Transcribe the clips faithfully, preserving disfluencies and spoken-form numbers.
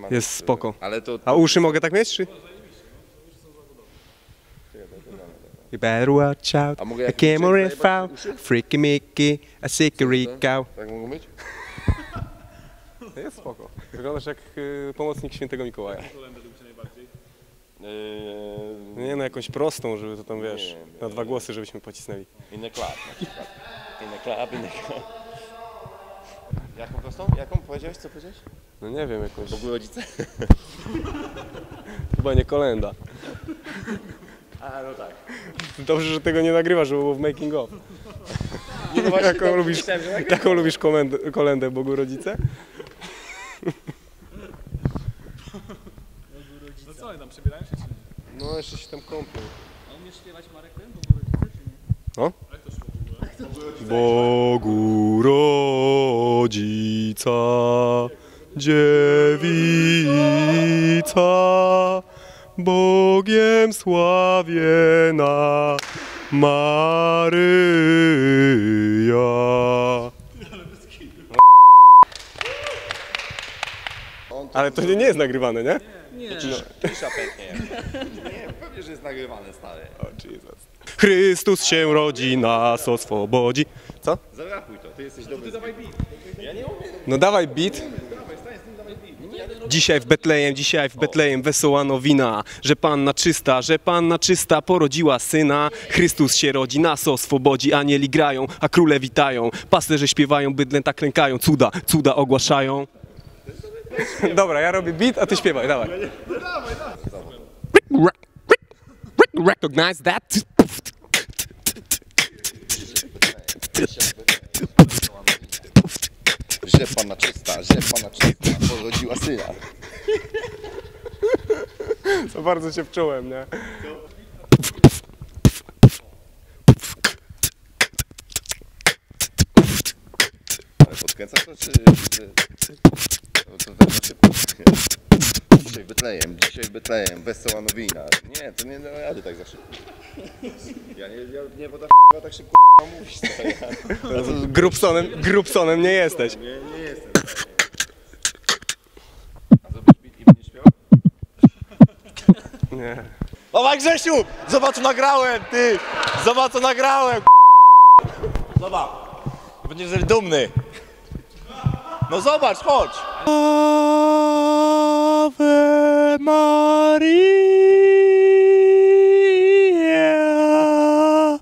jest spoko. Ale to... A uszy mogę tak mieć, czy? You better watch out, A mogę a camera jak foul, freaky mickey, a sickerico. Tak mogą być? Jest spoko. Wyglądasz jak y, pomocnik świętego Mikołaja. Yy... Nie no, jakąś prostą, żeby to tam, wiesz, Nie, nie, na dwa głosy, żebyśmy pocisnęli. Inny klap na przykład. Inny klap, inny klap. Jaką prostą? Jaką? Powiedziałeś? Co powiedziałeś? No nie wiem, jakąś... Bogu rodzice? Chyba nie kolenda. A, no tak. Dobrze, że tego nie nagrywasz, żeby było w making of. Nie, no właśnie, Jaką tak lubisz, myślałem, że tak. jaką lubisz komendę, kolendę Bogu rodzice? No co, oni tam przebierają się czy nie? No jeszcze się tam kąpią. A umiesz śpiewać Marek ten, Bogu rodzice czy nie? No? Jak to szło w ogóle? Bogu rodzica, dziewica, Bogiem sławiena Maryja. Ale to nie, nie jest nagrywane, nie? Nie. Cisza pęknie. Nie, pewnie, że jest nagrywane, stary. O Jesus. Chrystus się rodzi, nas oswobodzi. Co? Zarachuj to, ty jesteś dobry. Dawaj beat. Ja nie umiem. No dawaj beat. Dzisiaj w Betlejem, dzisiaj w Betlejem wesoła nowina, że Panna czysta, że Panna czysta porodziła syna. Chrystus się rodzi, nas oswobodzi, anieli grają, a króle witają. Pasterze śpiewają, bydlęta klękają, cuda, cuda ogłaszają. Dobra, ja robię beat, a ty śpiewaj, dawaj. Recognize that. Że Panna czysta, że Panna czysta porodziła syna. To bardzo się wczułem, nie? Ale podkręcasz to, czy... To tak na szybko. Dzisiaj Betlejem, dzisiaj Betlejem, wesoła nowina. Nie, to nie da rady tak za szybko. Ja nie, ja nie woda f***a tak szybko mówić. Grubsonem, grubsonem nie jesteś. Nie, nie jestem. A zrobisz beat i będziesz śpiewał? Nie. Dawaj Grzesiu! Zobacz co nagrałem, ty! Zobacz co nagrałem! Zobacz! Będziesz z dumny! No zobacz, chodź! Ave Maria,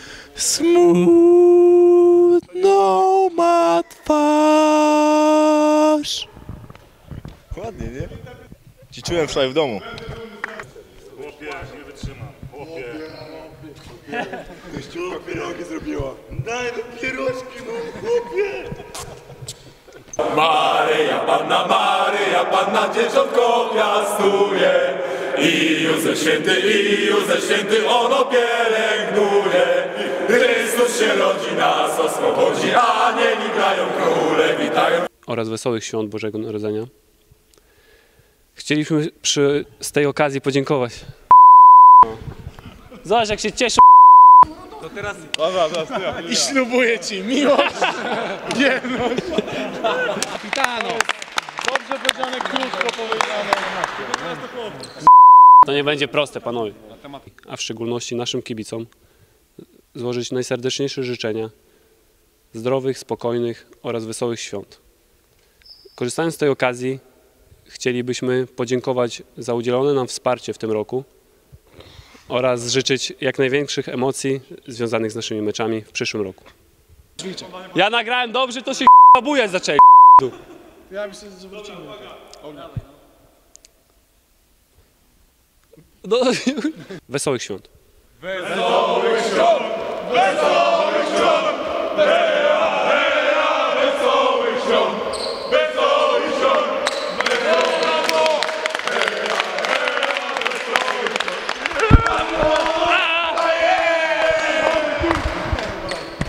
smutną ma twarz. Ładnie, nie? Ci czułem wczoraj w domu. Chłopie, nie wytrzymam. Chłopie. Kościółka pierogi zrobiła. Daj do pierożki, no chłopie! Maryja, Panna Maryja, Panna dzieciątko piastuje. I Józef Święty, i Józef Święty ono pielęgnuje. Chrystus się rodzi, nas oswobodzi, anieli grają, króle witają. Oraz wesołych świąt Bożego Narodzenia. Chcieliśmy przy, z tej okazji podziękować. Zobacz jak się cieszę. To teraz... Dobra, dobra, i ślubuję ci miłość, wierność. Kapitano! Dobrze powiedziane, krótko powiedziane. To nie będzie proste, panowie. A w szczególności naszym kibicom złożyć najserdeczniejsze życzenia zdrowych, spokojnych oraz wesołych świąt. Korzystając z tej okazji chcielibyśmy podziękować za udzielone nam wsparcie w tym roku oraz życzyć jak największych emocji związanych z naszymi meczami w przyszłym roku. Ja nagrałem dobrze, to się bujać zaczęli. Ja myślę, że wrócimy. No. Wesołych świąt. Wesołych świąt! Wesołych świąt!